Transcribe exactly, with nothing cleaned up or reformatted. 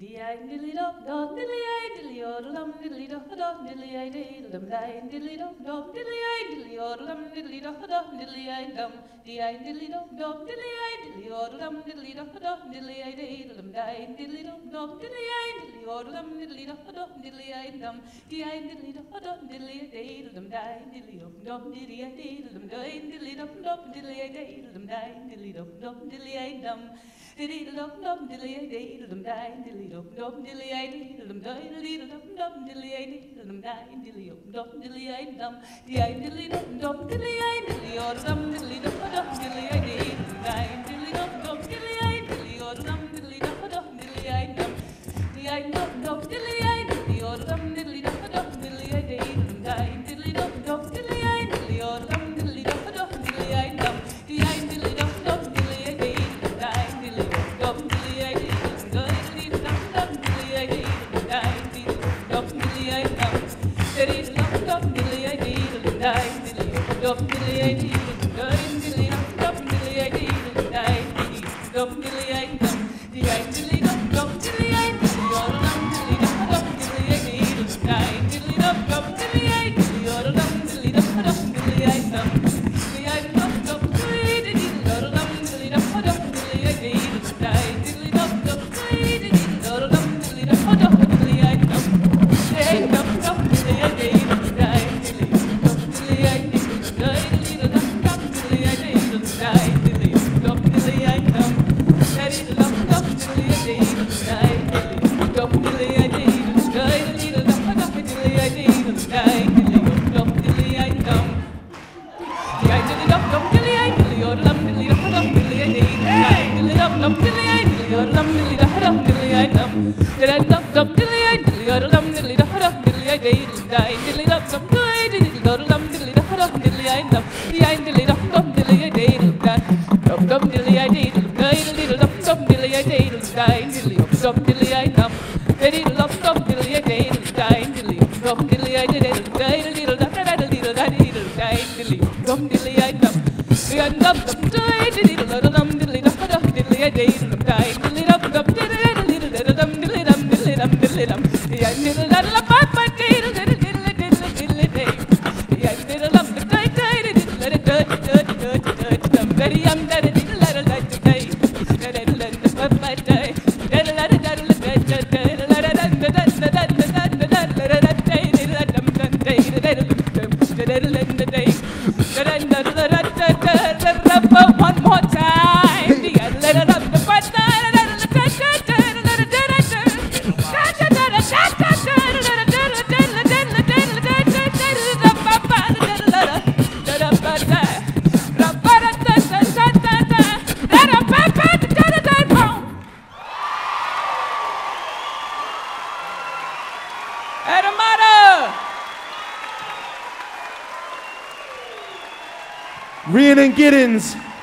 Dee-ay, diddly-dum-dum, diddly-ay, diddly-o-dum, diddly-dum-dum, diddly-ay, diddly-dum-day, diddly-dum-dum, diddly-ay, diddly-o-dum, diddly-dum-dum, diddly-ay-dum, dee-ay, diddly-dum-dum, diddly-ay, diddly-o-dum, diddly-dum-dum, diddly-ay, diddly-dum-day, diddly-dum-dum, diddly-ay, diddly-o-dum, diddly-dum-dum, diddly-ay-dum, dee-ay, diddly-dum-dum, diddly-ay, diddly-dum-day, diddly-dum-dum, diddly-ay, diddly-dum-day, diddly-dum-dum, diddly-ay, diddly-dum-day, diddly-dum-dum, diddly-ay-dum, diddly-dum-dum, diddly-ay, diddly-dum-day, diddly-dum-dum, diddly-ay, diddly-dum-day, diddly-dum-dum, diddly-ay, diddly-dum-day, diddly-dum-dum, diddly-ay-dum, dee-ay, diddly-dum-dum, diddly-ay, diddly-o-dum, diddly-dum-dum, diddly-ay, diddly-dum-day, diddly-dum-dum, diddly-ay, diddly-o-dum, diddly-dum-dum, diddly-ay-dum, dee-ay, dum-dum, diddly-ay, diddly-o-dum, diddly-dum-dum, diddly-ay, diddly-dum-day, diddly-dum-dum, diddly-ay, diddly-o-dum, diddly-dum-dum, diddly-ay-dum, dee-ay, diddly-dum-dum, diddly-ay, diddly-dum-day, diddly-dum-dum, diddly-ay, diddly-dum-day, diddly-dum-dum, diddly-ay, diddly-dum-day, diddly-dum-dum, diddly-ay-dum, diddly-dum-dum, diddly-ay, diddly-dum-day, diddly-dum-dum, diddly-ay, diddly-dum-day, diddly-dum-dum, diddly-ay, diddly-dum-day, diddly-dum, diddly-ay-dum, dee-ay, diddly-dum-dum, diddly-ay, diddly-o-dum, diddly-dum-dum, diddly-ay, diddly-dum-day, diddly-dum-dum, diddly-ay, diddly-o-dum, diddly-dum-dum, diddly-ay-dum, dee-ay, dum-dum, diddly-ay, diddly-o-dum, diddly-dum-dum, diddly-ay, diddly-dum-day, diddly-dum-dum, diddly-ay, diddly-o-dum, diddly-dum-dum, diddly-ay-dum, dee-ay, dum-dum, diddly-ay, diddly-dum-day, diddly-dum-dum, diddly-ay, diddly-dum-day, diddly-dum-dum, diddly-ay, diddly-dum-day, diddly-dum-dum, diddly-ay-dum, diddly-dum-dum, diddly-ay, diddly-dum-day, diddly-dum-dum, diddly-ay, diddly-dum-day, diddly-dum-dum, diddly-ay, diddly-dum-day, diddly-dum-dum, diddly-ay-dum, dee-ay, diddly-dum-dum, diddly-ay, diddly-o-dum, diddly-dum-dum, diddly-ay, diddly-dum-day, diddly-dum-dum, diddly-ay, diddly-o-dum, diddly-dum-dum, diddly-ay-dum, diddly-dum-dum, diddly-ay, diddly-o-dum, diddly-dum-dum, diddly-ay, diddly-dum-day, diddly-dum-dum, diddly-ay, diddly-o-dum, diddly-dum-dum, diddly-ay-dum, dee-ay, diddly-dum-dum, diddly-ay, diddly-dum-day, dum-dum, diddly-ay, diddly-dum-day, diddly-dum-dum, diddly-ay, diddly-dum-day, diddly-dum-dum, diddly-ay-dum, diddly-dum-dum, diddly-ay, diddly-dum-day, diddly-dum-dum, diddly-ay, diddly-dum-day, diddly-dum-dum, diddly-ay-day, diddly-dum, diddly-ay-dum, diddly-dum-dum, diddly-ay, diddly-dum-dum, diddly-dum-dum, diddly-ay, diddly-dum-day, diddly-dum-dum, diddly-ay, diddly-dum-dum, diddly-dum, diddly-dum, diddly-dum, dee-ay, diddly-dum-dum, diddly-diddly-diddly-diddly-day, dee-ay, diddly-dum-dum-day, diddly-diddly-diddly-diddly-dum, diddly-yum, diddly-diddly-diddly-day, diddly-diddly-diddly-day, one more time. Rhiannon Giddens.